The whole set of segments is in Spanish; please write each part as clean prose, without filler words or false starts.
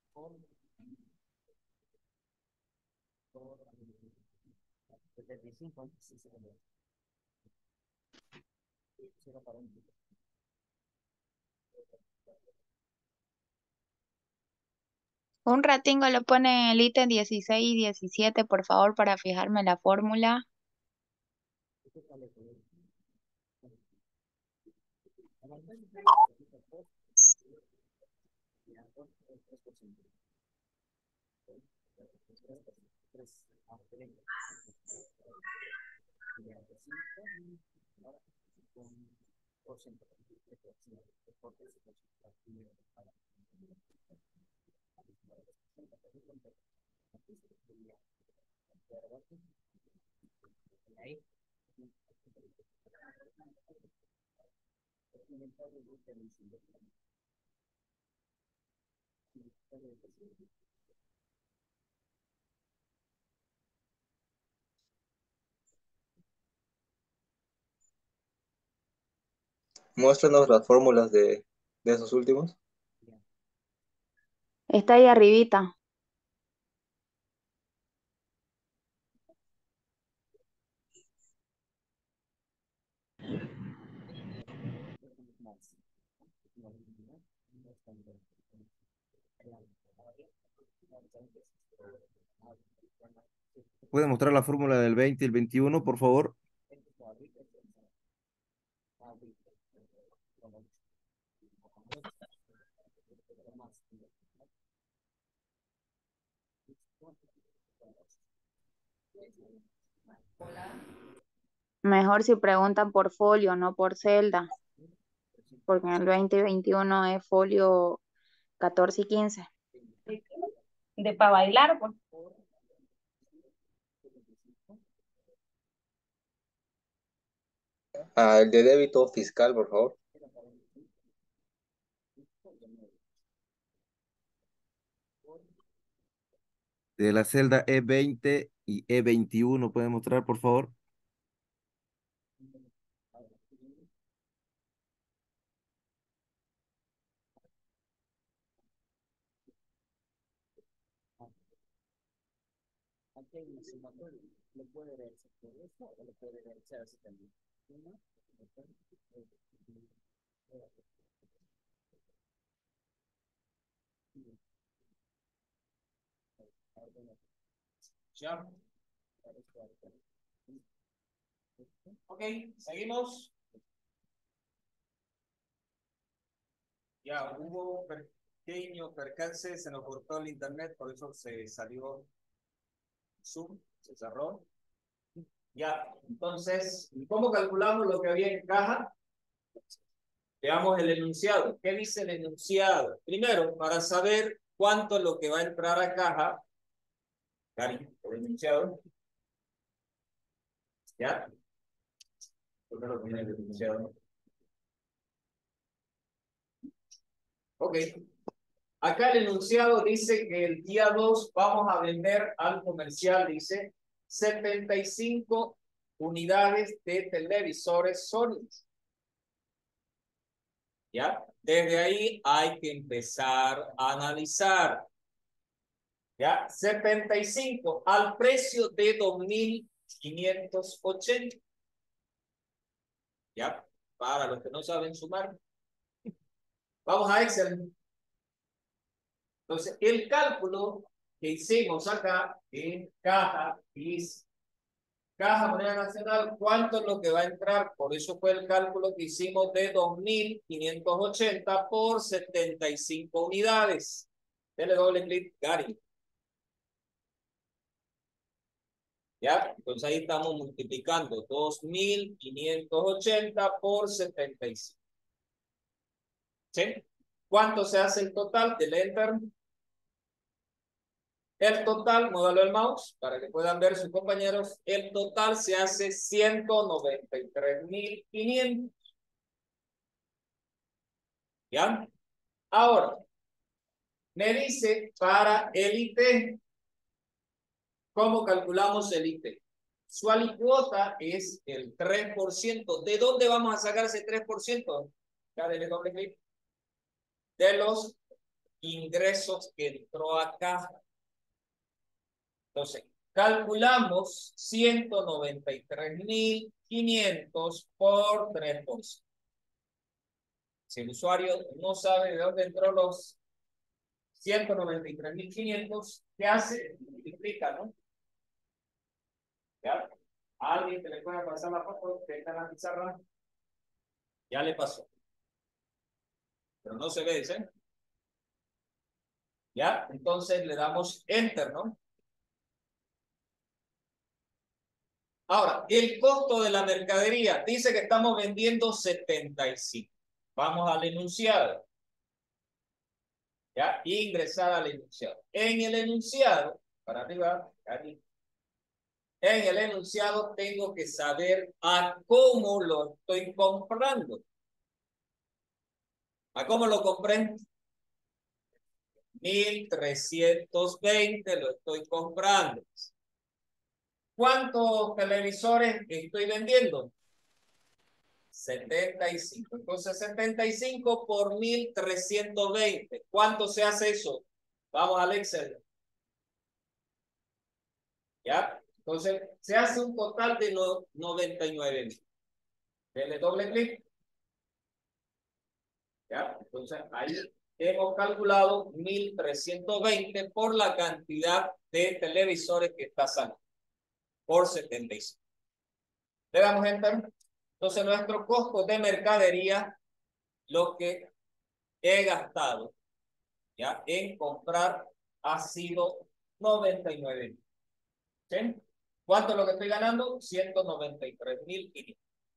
Un ratingo lo pone en el ítem 16 y 17, por favor, para fijarme la fórmula. Muéstranos las fórmulas de esos últimos. Está ahí arribita. ¿Puede mostrar la fórmula del 20 y el 21, por favor? Mejor si preguntan por folio, no por celda, porque en el 2021 es folio 14 y 15. De para bailar, pues. Ah, el de débito fiscal, por favor. De la celda E20 y E21, ¿puede mostrar, por favor? Ya. Ok, seguimos. Ya hubo pequeño percance, se nos cortó el internet, por eso se salió Zoom, se cerró. Ya, entonces, ¿cómo calculamos lo que había en caja? Veamos el enunciado. ¿Qué dice el enunciado? Primero, para saber cuánto es lo que va a entrar a caja, Cari, el enunciado, ¿ya? Primero viene el enunciado. Ok. Acá el enunciado dice que el día 2 vamos a vender al comercial, dice, 75 unidades de televisores Sony. ¿Ya? Desde ahí hay que empezar a analizar. ¿Ya? 75 al precio de 2.580. ¿Ya? Para los que no saben sumar. Vamos a Excel. Entonces, el cálculo que hicimos acá en caja es Caja Moneda Nacional, ¿cuánto es lo que va a entrar? Por eso fue el cálculo que hicimos de 2.580 por 75 unidades. Dele doble clic, Gary. ¿Ya? Entonces ahí estamos multiplicando 2.580 por 75. ¿Sí? ¿Cuánto se hace el total del Enter? El total, módalo el mouse, para que puedan ver sus compañeros, el total se hace 193.500. ¿Ya? Ahora, me dice para el IT, ¿cómo calculamos el IT? Su alicuota es el 3%. ¿De dónde vamos a sacar ese 3%? Ya denle doble clic. De los ingresos que entró a caja. Entonces, calculamos 193.500 por 3%. Si el usuario no sabe de dónde entró los 193.500, ¿qué hace? Multiplica, ¿no? ¿Ya? ¿A alguien que le pueda pasar la foto que está en la pizarra? Ya le pasó. Pero no se ve, dice. ¿Ya? Entonces le damos Enter, ¿no? Ahora, el costo de la mercadería. Dice que estamos vendiendo 75. Vamos al enunciado. ¿Ya? Ingresar al enunciado. En el enunciado, para arriba, aquí. En el enunciado tengo que saber a cómo lo estoy comprando. ¿A cómo lo compré? 1.320 lo estoy comprando. ¿Cuántos televisores estoy vendiendo? 75. Entonces 75 por 1.320. ¿Cuánto se hace eso? Vamos al Excel. ¿Ya? Entonces se hace un total de 99.000. Dele doble clic. ¿Ya? Entonces ahí hemos calculado 1.320 por la cantidad de televisores que está saliendo. Por 75. Le damos Enter. Entonces nuestro costo de mercadería, lo que he gastado ya en comprar, ha sido 99.000. ¿Sí? ¿Cuánto es lo que estoy ganando? 193.500.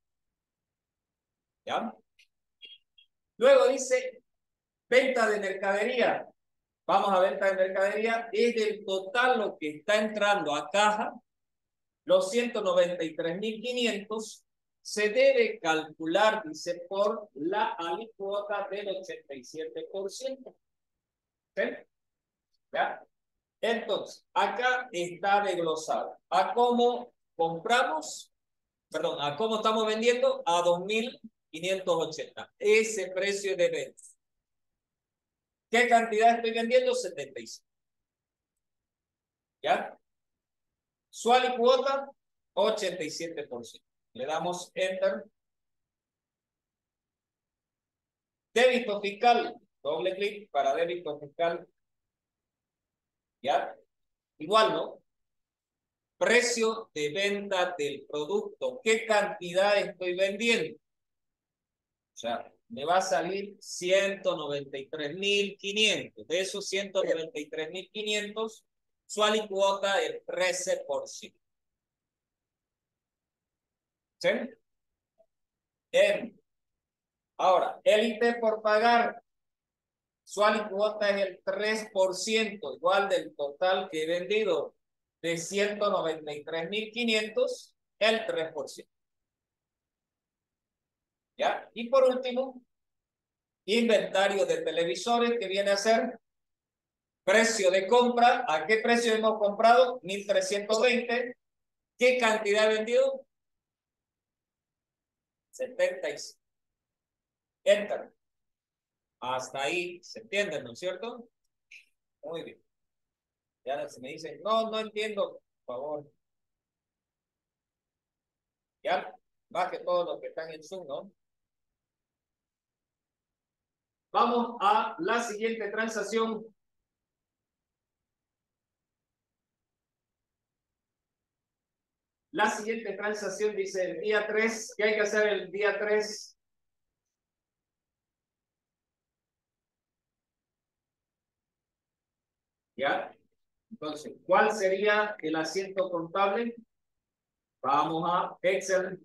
¿Ya? Luego dice venta de mercadería. Vamos a venta de mercadería. Es del total lo que está entrando a caja. Los 193.500 se debe calcular, dice, por la alícuota del 87%. ¿Sí? ¿Ya? Entonces, acá está desglosado. ¿A cómo compramos? Perdón, ¿a cómo estamos vendiendo? A 2.580. Ese precio de venta. ¿Qué cantidad estoy vendiendo? 75. ¿Ya? Su alícuota, 87%. Le damos Enter. Débito fiscal. Doble clic para débito fiscal. ¿Ya? Igual, ¿no? Precio de venta del producto. ¿Qué cantidad estoy vendiendo? O sea, me va a salir 193.500. De esos 193.500, su alícuota es 13%. ¿Sí? Ahora, el IT por pagar, su alícuota es el 3%, igual del total que he vendido de 193.500, el 3%. ¿Ya? Y por último, inventario de televisores, que viene a ser precio de compra. ¿A qué precio hemos comprado? 1.320. ¿Qué cantidad he vendido? 75. Enter. Hasta ahí se entiende, ¿no es cierto? Muy bien. Ya se me dice, no, no entiendo, por favor. Ya, más que todos los que están en Zoom, ¿no? Vamos a la siguiente transacción. La siguiente transacción dice el día 3. ¿Qué hay que hacer el día 3? ¿Ya? Entonces, ¿cuál sería el asiento contable? Vamos a Excel.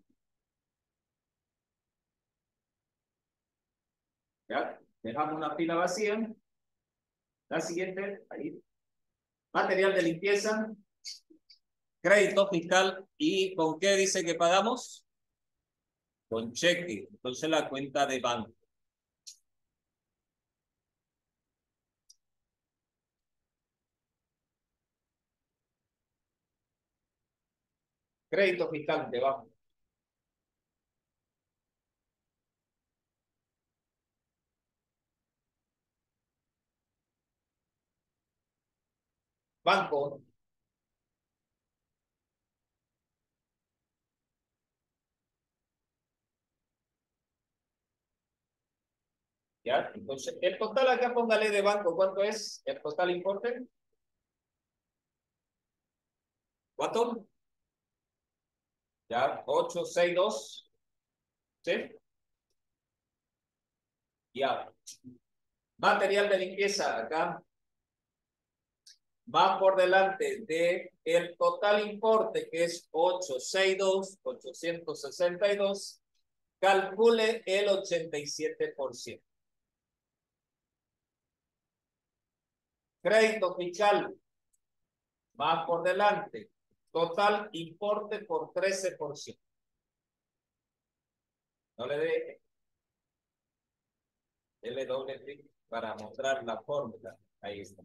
¿Ya? Dejamos una fila vacía. La siguiente, ahí. Material de limpieza. Crédito fiscal. ¿Y con qué dice que pagamos? Con cheque. Entonces la cuenta de banco. Crédito fiscal debajo. Banco. ¿Ya? Entonces, el total acá póngale de banco, ¿cuánto es el total importe? ¿Cuánto? Ya, 862. ¿Sí? Ya. Material de limpieza, acá va por delante de el total importe, que es 862. Calcule el 87%. Crédito fiscal, va por delante. Total importe por 13%. No le dé L doble clic para mostrar la fórmula. Ahí está.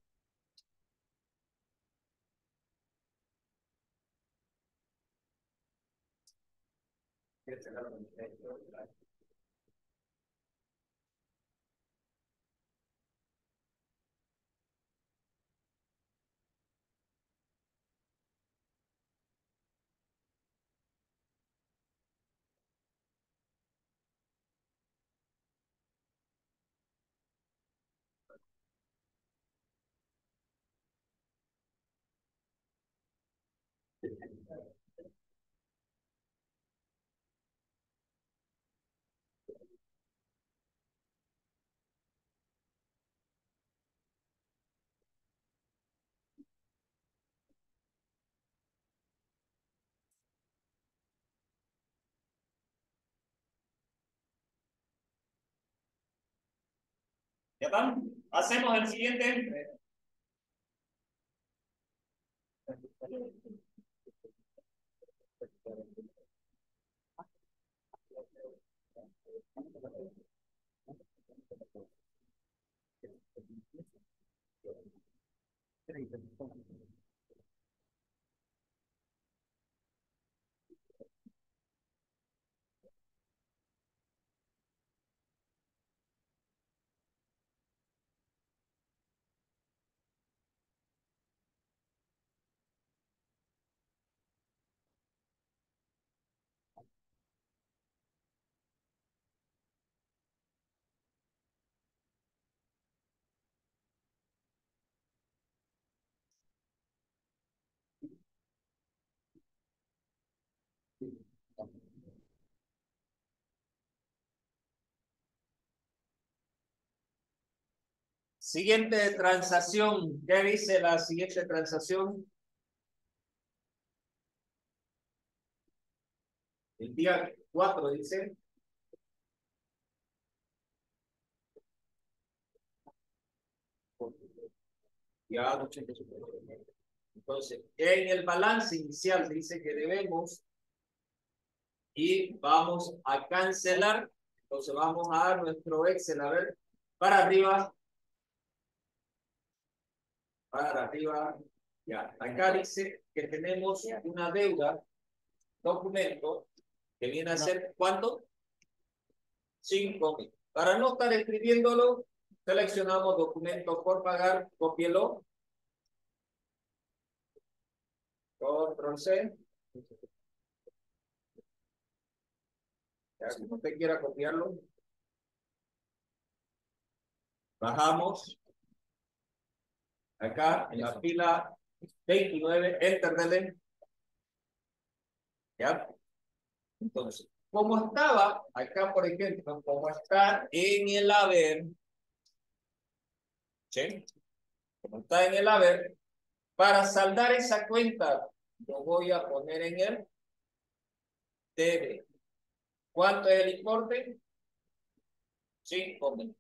¿Ya está? Hacemos el siguiente. Siguiente transacción. ¿Qué dice la siguiente transacción? El día 4 dice. Ya, entonces, en el balance inicial dice que debemos y vamos a cancelar. Entonces vamos a dar nuestro Excel, a ver, para arriba, para arriba. Ya, acá dice que tenemos una deuda, documento, que viene a ser, ¿cuánto? 5.000. Para no estar escribiéndolo, seleccionamos documento por pagar, cópielo, control C. Ya, si usted quiera copiarlo, bajamos acá en la fila 29, enter dele. Ya, entonces, como estaba acá, por ejemplo, como está en el haber, ¿sí? Como está en el haber, para saldar esa cuenta, lo voy a poner en el debe. ¿Cuánto es el importe? 5.000.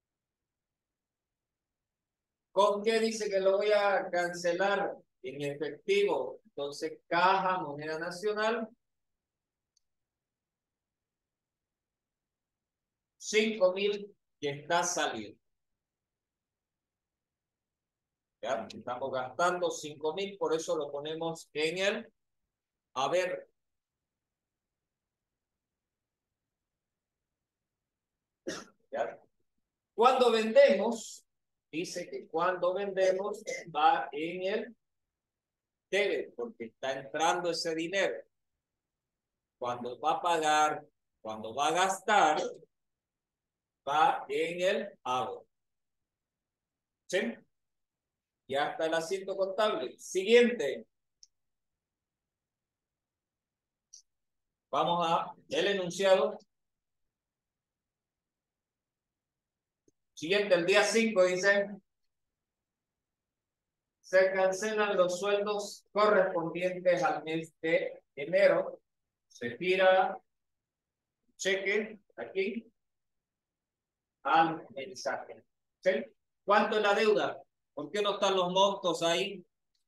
¿Con qué dice que lo voy a cancelar? En efectivo. Entonces, caja, moneda nacional, 5.000 que está saliendo. ¿Ya? Estamos gastando 5.000, por eso lo ponemos en el haber. ¿Ya? Cuando vendemos, dice que cuando vendemos va en el debe, porque está entrando ese dinero. Cuando va a pagar, cuando va a gastar, va en el haber. ¿Sí? Ya está el asiento contable. Siguiente. Vamos a el enunciado. Siguiente, el día 5 dice, se cancelan los sueldos correspondientes al mes de enero. Se tira cheque aquí al mensaje. ¿Sí? ¿Cuánto es la deuda? ¿Por qué no están los montos ahí?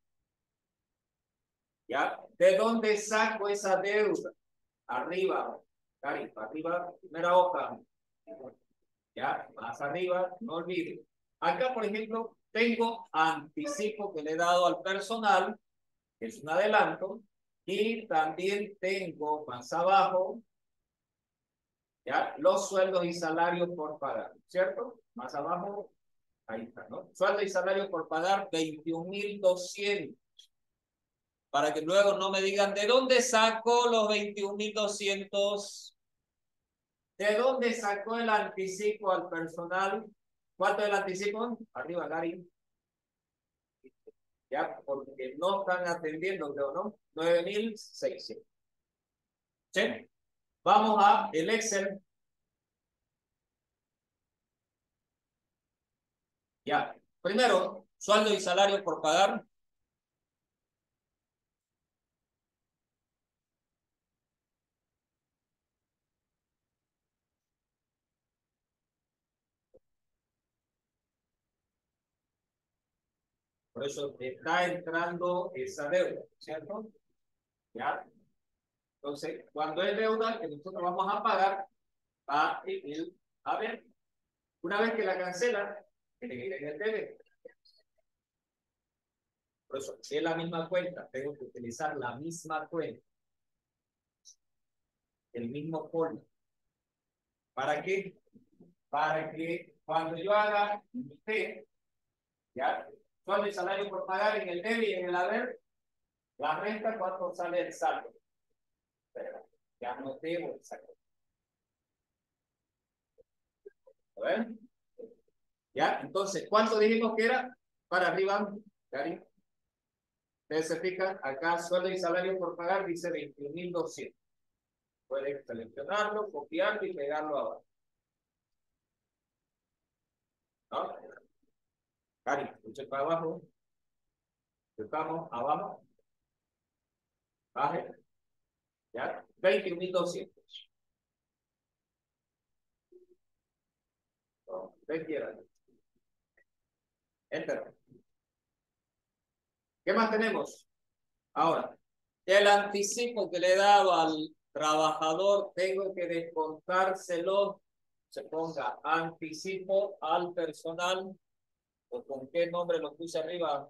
¿Ya? ¿De dónde saco esa deuda? Arriba, Cari, arriba, primera hoja. Ya, más arriba, no olvides. Acá, por ejemplo, tengo anticipo que le he dado al personal, que es un adelanto, y también tengo más abajo, ya, los sueldos y salarios por pagar, ¿cierto? Más abajo, ahí está, ¿no? Sueldo y salario por pagar, 21.200. Para que luego no me digan, ¿de dónde saco los 21.200? ¿De dónde sacó el anticipo al personal? ¿Cuánto es el anticipo? Arriba, Gary. Ya, porque no están atendiendo, creo, ¿no? 9.600. ¿Sí? Vamos a el Excel. Ya. Primero, sueldo y salario por pagar. Por eso está entrando esa deuda, ¿cierto? Ya. Entonces, cuando es deuda que nosotros vamos a pagar, va a ver, una vez que la cancela, tiene que ir en el debe. Por eso, es la misma cuenta, tengo que utilizar la misma cuenta, el mismo folio. ¿Para qué? Para que cuando yo haga T, ¿ya? Sueldo y salario por pagar en el debe y en el haber, la resta, ¿cuánto sale el saldo? Ya no tengo el saldo. ¿A ver? ¿Ya? Entonces, ¿cuánto dijimos que era? Para arriba, Cari. Ustedes se fijan, acá sueldo y salario por pagar dice 21.200. Pueden seleccionarlo, copiarlo y pegarlo abajo. ¿No? Cari, escuche para abajo. Estamos abajo. Baje. ¿Ya? 21.200. Ustedes quieran. Enter. ¿Qué más tenemos? Ahora, el anticipo que le he dado al trabajador, tengo que descontárselo. Se ponga anticipo al personal. ¿O con qué nombre lo puse arriba?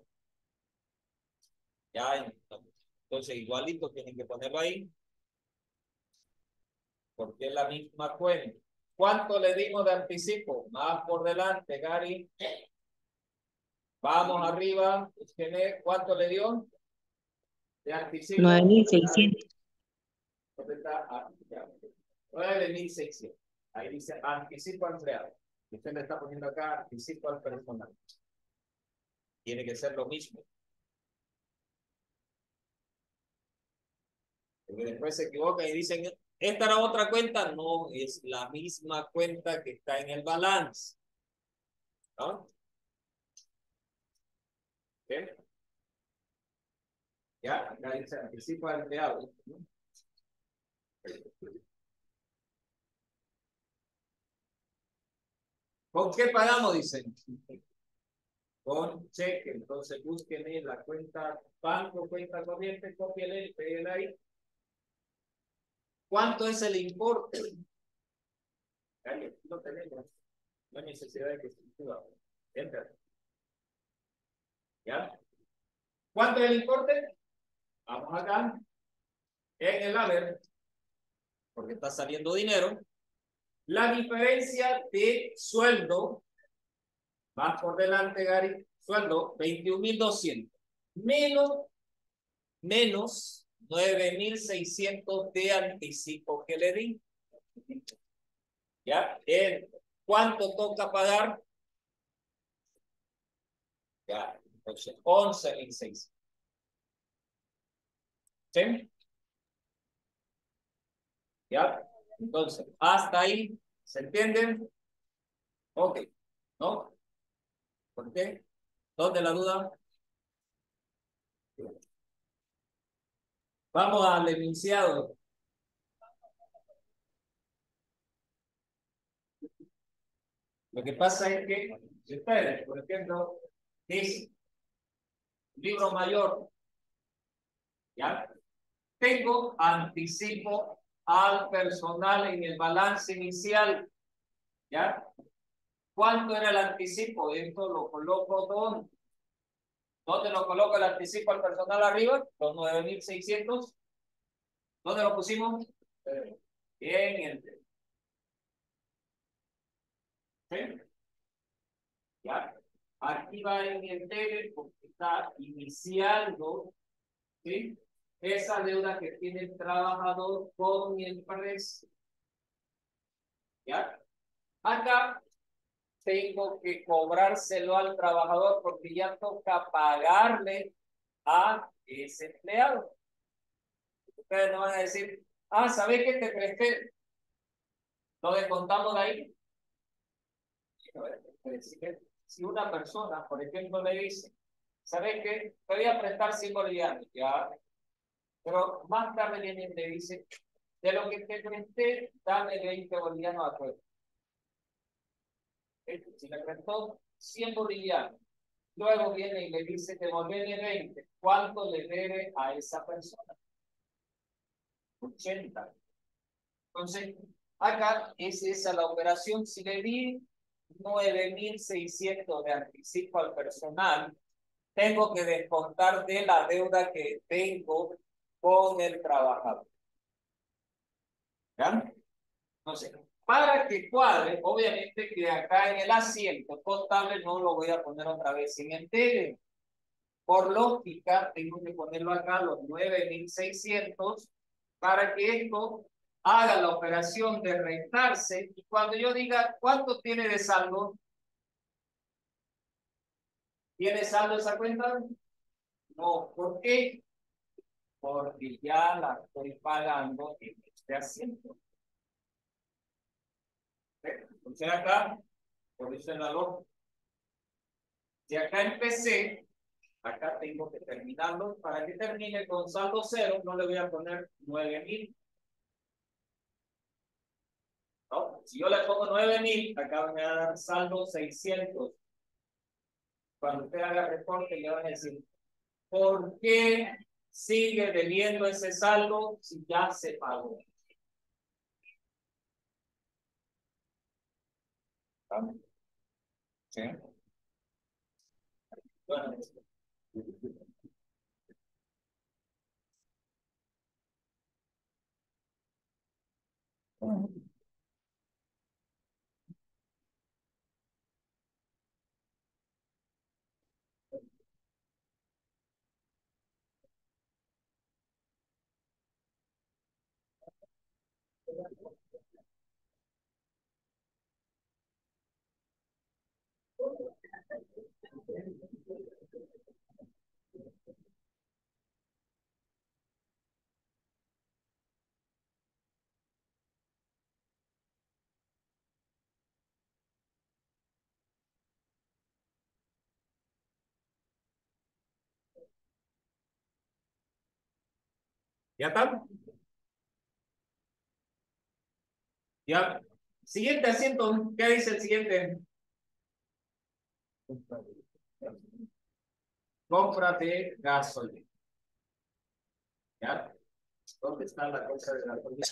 Ya, entonces igualito tienen que ponerlo ahí. Porque es la misma cuenta. ¿Cuánto le dimos de anticipo? Más por delante, Gary. Vamos arriba. ¿Cuánto le dio de anticipo? 9.600. ¿Dónde está? 9.600. Ahí dice anticipo al empleado. Usted le está poniendo acá anticipo al personal. Tiene que ser lo mismo. Porque después se equivocan y dicen, ¿esta era otra cuenta? No, es la misma cuenta que está en el balance. ¿No? ¿Bien? Ya, acá dice anticipo al empleado. ¿Con qué pagamos? Dicen. Con cheque. Entonces busquen en la cuenta banco, cuenta corriente, cópienle y peguen ahí. ¿Cuánto es el importe? Ahí lo tenemos. No hay necesidad de que se escriba. Enter. ¿Ya? ¿Cuánto es el importe? Vamos acá. En el haber, porque está saliendo dinero. La diferencia de sueldo Más por delante, Gary. Sueldo 21.200. Menos 9.600 de anticipo que le di. ¿Ya? ¿Cuánto toca pagar? Ya, entonces 11.600. ¿Sí? ¿Ya? Entonces, hasta ahí, ¿se entienden? Ok, ¿no? ¿Por qué? ¿Dónde la duda? Vamos al enunciado. Lo que pasa es que, si ustedes, por ejemplo, dice libro mayor, ¿ya? Tengo anticipo al personal en el balance inicial, ¿ya? ¿Cuánto era el anticipo? Esto lo coloco ¿dónde? ¿Dónde lo coloco el anticipo al personal arriba? Los 9.600. ¿Dónde lo pusimos? En el... ¿Sí? ¿Ya? Aquí va en el debe porque está iniciando, ¿sí? Esa deuda que tiene el trabajador con el empresa. ¿Ya? Acá tengo que cobrárselo al trabajador porque ya toca pagarle a ese empleado. Ustedes no van a decir, ¿sabes qué te presté? Lo descontamos de ahí. Si una persona, por ejemplo, le dice, ¿sabes qué? Te voy a prestar 100 bolivianos, ya. Pero más tarde viene y le dice, de lo que te presté, dame 20 bolivianos a tu. Si le prestó 100 bolivianos, luego viene y le dice, devolverle 20, ¿cuánto le debe a esa persona? 80. Entonces, acá es esa la operación. Si le di 9.600 de anticipo al personal, tengo que descontar de la deuda que tengo con el trabajador. ¿Ya? Entonces, para que cuadre, obviamente que acá en el asiento contable no lo voy a poner otra vez sin entere. Por lógica, tengo que ponerlo acá los 9.600 para que esto haga la operación de restarse. Y cuando yo diga cuánto tiene de saldo, ¿tiene saldo esa cuenta? No. ¿Por qué? Porque ya la estoy pagando en este asiento. Entonces acá, por eso en la lógica. Si acá empecé, acá tengo que terminarlo. Para que termine con saldo cero, no le voy a poner 9.000. ¿No? Si yo le pongo 9.000, acá me va a dar saldo 600. Cuando usted haga reporte, le van a decir, ¿por qué sigue debiendo ese saldo si ya se pagó? ¿Vale? ¿Sí? Bueno, ¿ya está? Ya. Siguiente asiento, ¿qué dice el siguiente? Compra de gasolina. ¿Ya? ¿Dónde está la compra de gasolina?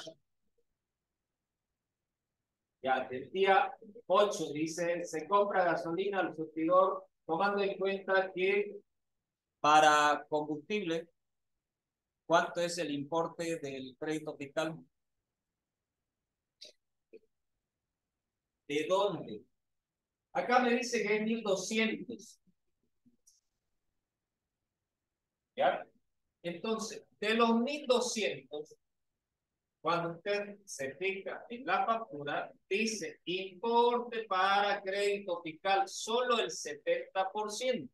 Ya, el día 8 dice, se compra gasolina al surtidor tomando en cuenta que para combustible, ¿cuánto es el importe del crédito fiscal? ¿De dónde? Acá me dice que es 1200. ¿Ya? Entonces, de los 1200, cuando usted se fija en la factura, dice importe para crédito fiscal solo el 70%.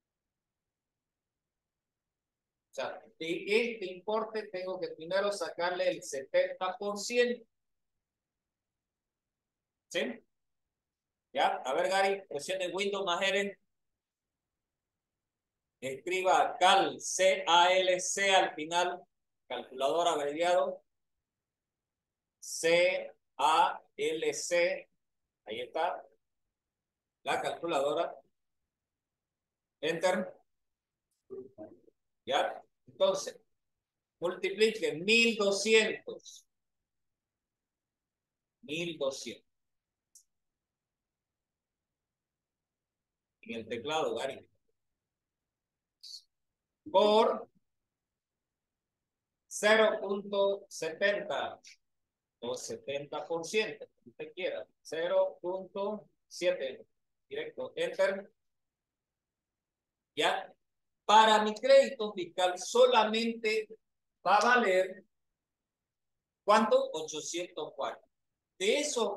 O sea, de este importe tengo que primero sacarle el 70%. ¿Sí? ¿Ya? A ver, Gary, presione Windows más R. Escriba CAL, C-A-L-C al final, calculador abreviado. C-A-L-C, ahí está, la calculadora. Enter. ¿Ya? Entonces, multiplique 1200. 1200. En el teclado, Gary. Por 0.70 o 70%, si usted quiera. 0.7. Directo. Enter. ¿Ya? Para mi crédito fiscal solamente va a valer, ¿cuánto? 840. De esos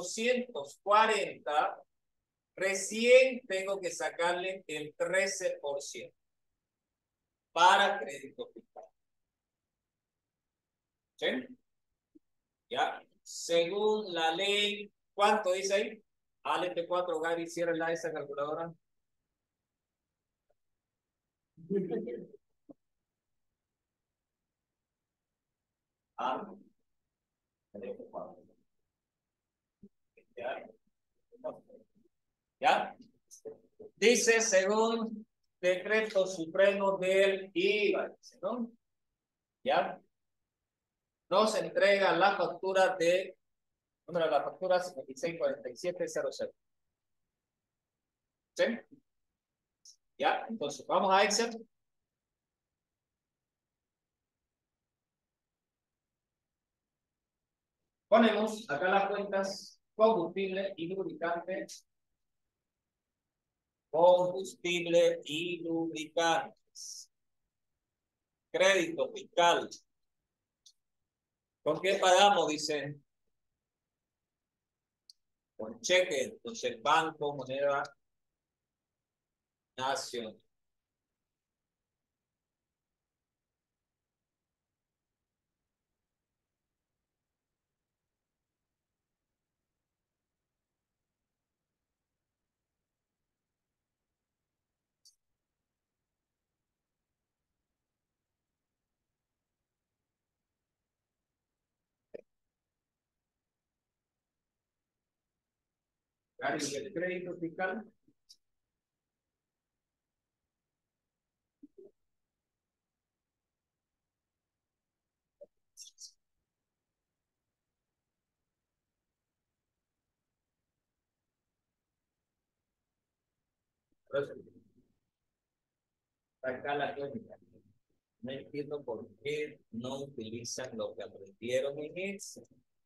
840, recién tengo que sacarle el 13% para crédito fiscal. ¿Sí? ¿Ya? Según la ley, ¿cuánto dice ahí? ALT4, Gary, cierra esa calculadora. Ah, ¿ya? ¿Ya? Dice según decreto supremo del IVA, ¿no? ¿Ya? Nos entrega la factura de, número de la factura 564700. ¿Sí? ¿Ya? Entonces, vamos a Excel. Ponemos acá las cuentas combustible y lubricante. Combustible y lubricantes. Crédito fiscal. ¿Con qué pagamos? Dicen. Con cheque. Entonces, banco, moneda, nación. El crédito fiscal. Acá la cuenta. No entiendo por qué no utilizan lo que aprendieron en Excel.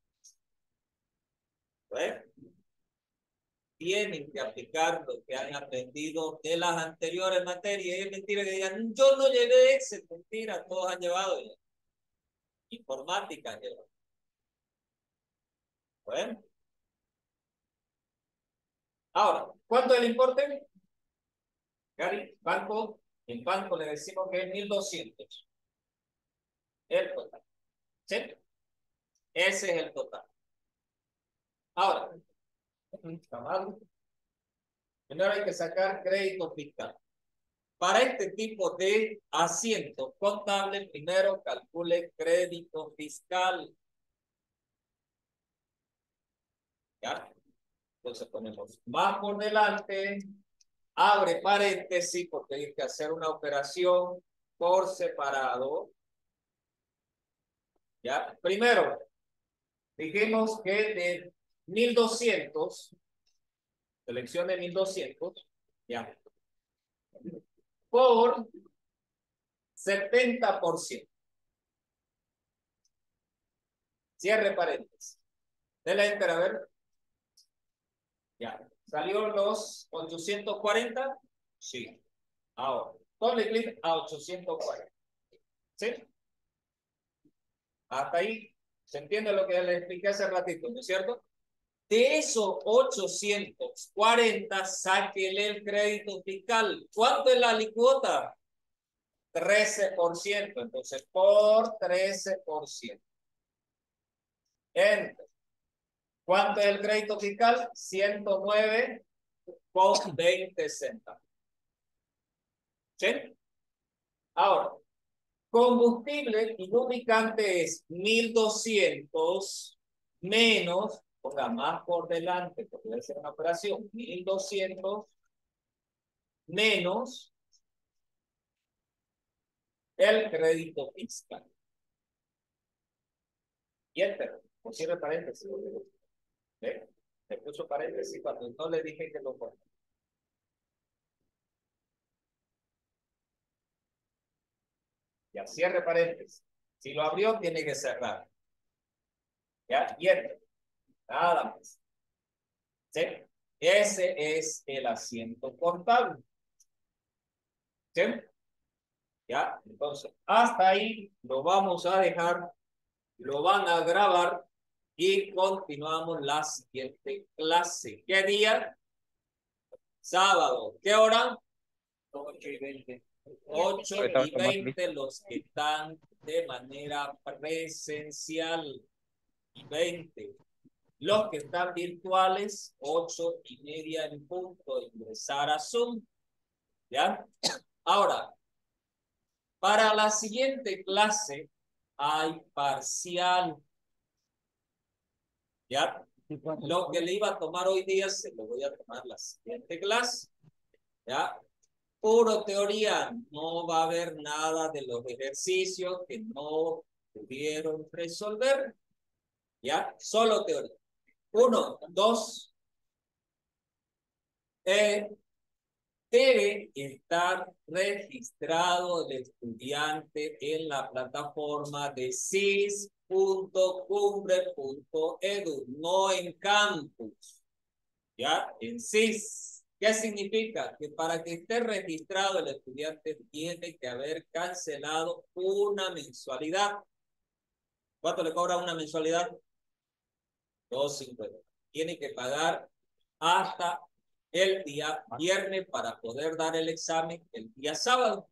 ¿Ves? Tienen que aplicar lo que han aprendido de las anteriores materias. Y es mentira que digan, yo no llevé Excel. Mentira, todos han llevado ya. Informática han llevado. Bueno. Ahora, ¿cuánto es el importe? Gary, banco, en banco le decimos que es 1200. El total. ¿Sí? Ese es el total. Ahora, primero hay que sacar crédito fiscal. Para este tipo de asientos contables, primero calcule crédito fiscal. ¿Ya? Entonces ponemos más por delante, abre paréntesis porque hay que hacer una operación por separado. ¿Ya? Primero, dijimos que de 1200, seleccione 1200, ¿ya? Por 70%. Cierre paréntesis. Dele enter a ver. Ya. ¿Salió los 840? Sí. Ahora, doble clic a 840. ¿Sí? Hasta ahí. ¿Se entiende lo que le expliqué hace ratito, no es cierto? De esos 840, sáquele el crédito fiscal. ¿Cuánto es la alícuota? 13%. Entonces, por 13%. Enter. ¿Cuánto es el crédito fiscal? 109,20 centavos. ¿Sí? Ahora, combustible y lubricante es 1.200 menos, ponga más por delante, porque debe ser una operación, 1.200 menos el crédito fiscal. Y enter, o cierre paréntesis. ¿Ve? Le puso paréntesis cuando no le dije que lo ponga. Ya, cierre paréntesis. Si lo abrió, tiene que cerrar. Ya, y enter. Nada más. ¿Sí? Ese es el asiento contable. ¿Sí? Ya, entonces, hasta ahí lo vamos a dejar, lo van a grabar y continuamos la siguiente clase. ¿Qué día? Sábado. ¿Qué hora? 8:20. 8:20 los que están de manera presencial y 20. Los que están virtuales, 8:30 en punto, ingresar a Zoom. ¿Ya? Ahora, para la siguiente clase hay parcial. ¿Ya? Lo que le iba a tomar hoy día se lo voy a tomar la siguiente clase. ¿Ya? Puro teoría, no va a haber nada de los ejercicios que no pudieron resolver. ¿Ya? Solo teoría. 1, 2. Debe estar registrado el estudiante en la plataforma de sis.cumbre.edu, no en campus, ¿ya? En sis. ¿Qué significa? Que para que esté registrado el estudiante tiene que haber cancelado una mensualidad. ¿Cuánto le cobra una mensualidad? 2.50. Tiene que pagar hasta el día viernes para poder dar el examen el día sábado.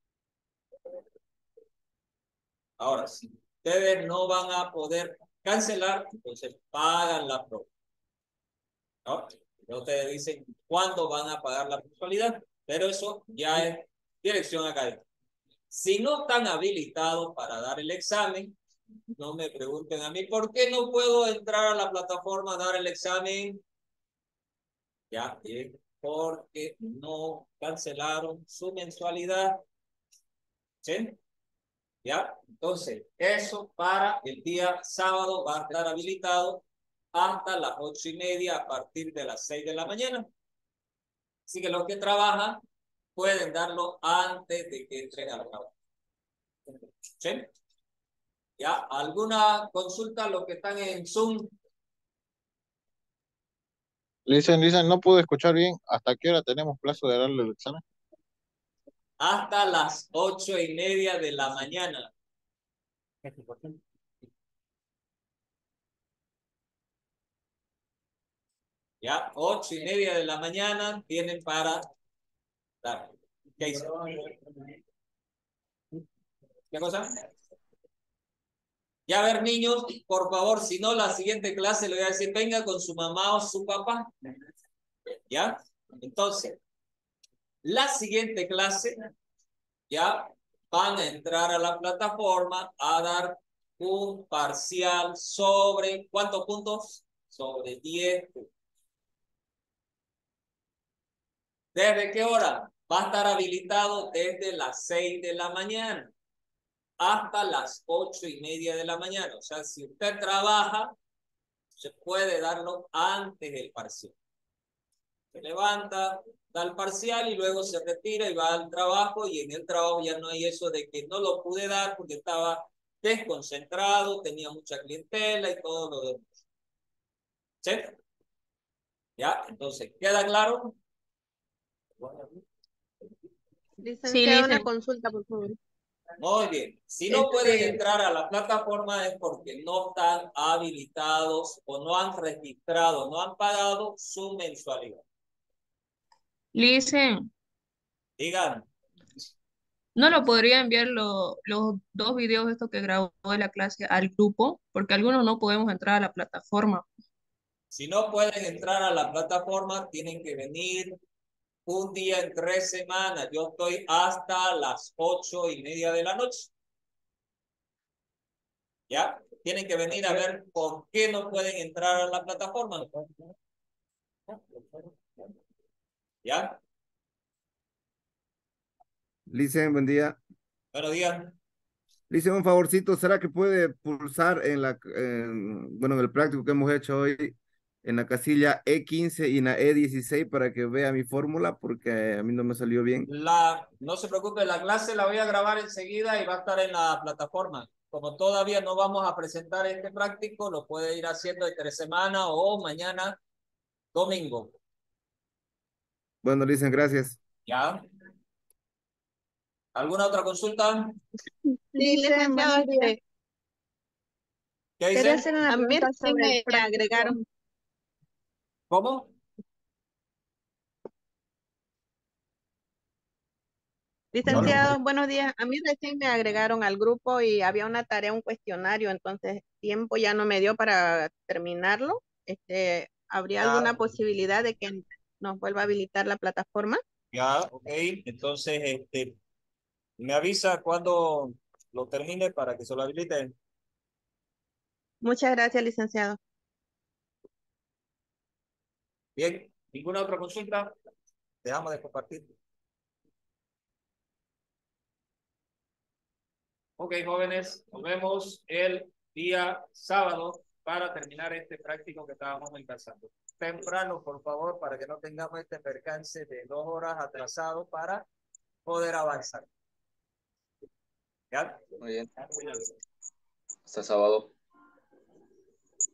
Ahora, si ustedes no van a poder cancelar, entonces pagan la prueba. ¿No? Ustedes dicen cuándo van a pagar la mensualidad, pero eso ya es dirección académica. Si no están habilitados para dar el examen, no me pregunten a mí, ¿por qué no puedo entrar a la plataforma a dar el examen? Ya, porque no cancelaron su mensualidad. ¿Sí? Ya, entonces, eso para el día sábado va a estar habilitado hasta las 8:30 a partir de las 6 de la mañana. Así que los que trabajan pueden darlo antes de que entren al trabajo. ¿Sí? ¿Ya? ¿Alguna consulta a los que están en Zoom? Listen, no pude escuchar bien. ¿Hasta qué hora tenemos plazo de darle el examen? Hasta las 8:30 de la mañana. Ya, 8:30 de la mañana tienen para dar. ¿Qué hizo? ¿Qué cosa? Ya, a ver, niños, por favor, si no, la siguiente clase le voy a decir, venga con su mamá o su papá. ¿Ya? Entonces, la siguiente clase, ya van a entrar a la plataforma a dar un parcial sobre, ¿cuántos puntos? Sobre 10 puntos. ¿Desde qué hora? Va a estar habilitado desde las 6 de la mañana hasta las 8:30 de la mañana. O sea, si usted trabaja, se puede darlo antes del parcial. Se levanta, da el parcial y luego se retira y va al trabajo, y en el trabajo ya no hay eso de que no lo pude dar porque estaba desconcentrado, tenía mucha clientela y todo lo demás. ¿Sí? ¿Ya? Entonces, ¿queda claro? Licenciado, una Licen. consulta, por favor. Muy bien. Si no pueden Este, entrar a la plataforma es porque no están habilitados o no han registrado, no han pagado su mensualidad. Licen, Digan, ¿no lo podría enviar los dos videos estos que grabó de la clase al grupo? Porque algunos no podemos entrar a la plataforma. si no pueden entrar a la plataforma, tienen que venir un día en 3 semanas. Yo estoy hasta las 8:30 de la noche. ¿Ya? Tienen que venir a ver por qué no pueden entrar a la plataforma. ¿Ya? Licen, buen día. Buenos días. Licen, un favorcito, ¿será que puede pulsar bueno, en el práctico que hemos hecho hoy, en la casilla E15 y en la E16 para que vea mi fórmula? Porque a mí no me salió bien. No se preocupe, la clase la voy a grabar enseguida y va a estar en la plataforma. Como todavía no vamos a presentar este práctico, lo puede ir haciendo de 3 semanas o mañana, domingo. Bueno, Licen, gracias. ¿Ya? ¿Alguna otra consulta? sí, Licen, licenciado, buenos días. ¿Qué Quería dicen? hacer una a mí pregunta recién sobre el me práctico. agregaron, ¿Cómo? No lo- licenciado, buenos días. A mí recién me agregaron al grupo y había una tarea, un cuestionario, entonces tiempo ya no me dio para terminarlo. ¿Habría alguna Ya, posibilidad de que nos vuelva a habilitar la plataforma? ya, ok. Entonces, me avisa cuando lo termine para que se lo habiliten. Muchas gracias, licenciado. Bien, ¿ninguna otra consulta? Dejamos de compartir. Ok, jóvenes, nos vemos el día sábado para terminar este práctico que estábamos empezando. Temprano, por favor, para que no tengamos este percance de 2 horas atrasado para poder avanzar. ¿Ya? Muy bien. Hasta sábado.